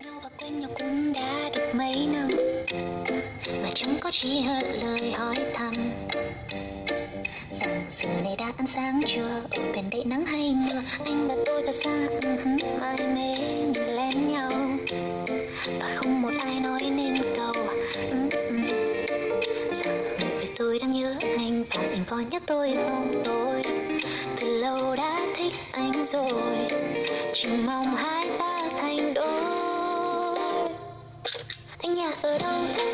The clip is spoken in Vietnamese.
nhau và quen nhau cũng đã được mấy năm mà chẳng có chỉ hơn lời hỏi thăm rằng giờ này đã ăn sáng chưa, ở bên đây nắng hay mưa, anh và tôi thật xa mãi mê nhìn lên nhau và không một ai nói nên câu rằng người tôi đang nhớ anh và anh có nhớ tôi không. Tôi từ lâu đã thích anh rồi, chỉ mong hai ta thành đôi. Anh nhà ở đâu thế?